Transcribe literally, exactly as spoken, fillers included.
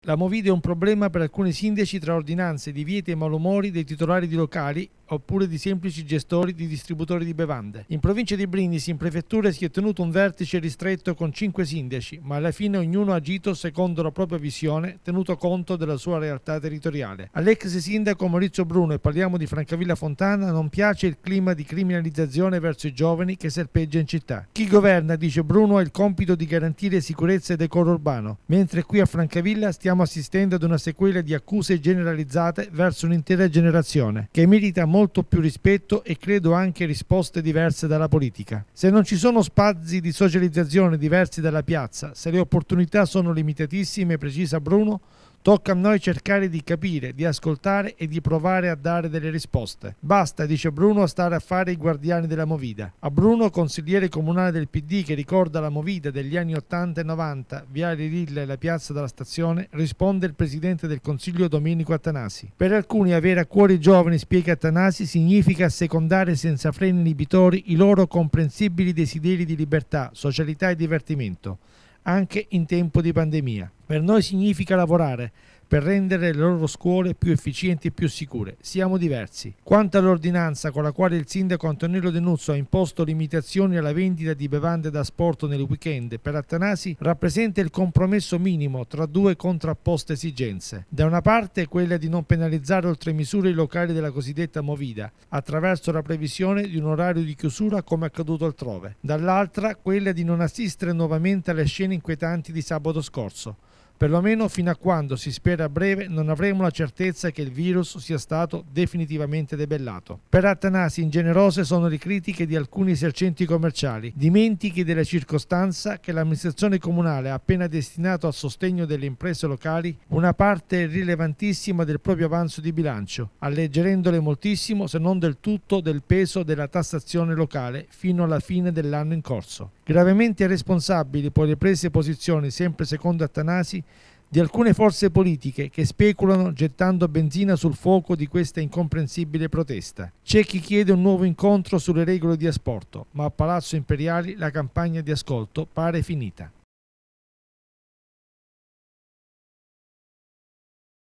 La movida è un problema per alcuni sindaci tra ordinanze, divieti e malumori dei titolari di locali oppure di semplici gestori di distributori di bevande. In provincia di Brindisi, in prefettura, si è tenuto un vertice ristretto con cinque sindaci, ma alla fine ognuno ha agito secondo la propria visione, tenuto conto della sua realtà territoriale. All'ex sindaco Maurizio Bruno, e parliamo di Francavilla Fontana, non piace il clima di criminalizzazione verso i giovani che serpeggia in città. Chi governa, dice Bruno, ha il compito di garantire sicurezza e decoro urbano, mentre qui a Francavilla stiamo assistendo ad una sequela di accuse generalizzate verso un'intera generazione, che merita molto più rispetto e credo anche risposte diverse dalla politica. Se non ci sono spazi di socializzazione diversi dalla piazza, se le opportunità sono limitatissime, precisa Bruno, tocca a noi cercare di capire, di ascoltare e di provare a dare delle risposte. Basta, dice Bruno, stare a fare i guardiani della movida. A Bruno, consigliere comunale del P D che ricorda la movida degli anni ottanta e novanta, Viale Rilla e la piazza della Stazione, risponde il presidente del Consiglio Domenico Attanasi. Per alcuni avere a cuore i giovani, spiega Attanasi, significa assecondare senza freni inibitori i loro comprensibili desideri di libertà, socialità e divertimento, anche in tempo di pandemia. Per noi significa lavorare per rendere le loro scuole più efficienti e più sicure. Siamo diversi. Quanto all'ordinanza con la quale il sindaco Antonello De Nuzzo ha imposto limitazioni alla vendita di bevande da asporto nel weekend, per Attanasi rappresenta il compromesso minimo tra due contrapposte esigenze. Da una parte quella di non penalizzare oltre misure i locali della cosiddetta movida, attraverso la previsione di un orario di chiusura come accaduto altrove. Dall'altra quella di non assistere nuovamente alle scene inquietanti di sabato scorso, perlomeno fino a quando, si spera a breve, non avremo la certezza che il virus sia stato definitivamente debellato. Per Attanasi ingenerose sono le critiche di alcuni esercenti commerciali, dimentichi della circostanza che l'amministrazione comunale ha appena destinato al sostegno delle imprese locali una parte rilevantissima del proprio avanzo di bilancio, alleggerendole moltissimo, se non del tutto, del peso della tassazione locale fino alla fine dell'anno in corso. Gravemente responsabili poi le prese posizioni, sempre secondo Attanasi, di alcune forze politiche che speculano gettando benzina sul fuoco di questa incomprensibile protesta. C'è chi chiede un nuovo incontro sulle regole di asporto, ma a Palazzo Imperiali la campagna di ascolto pare finita.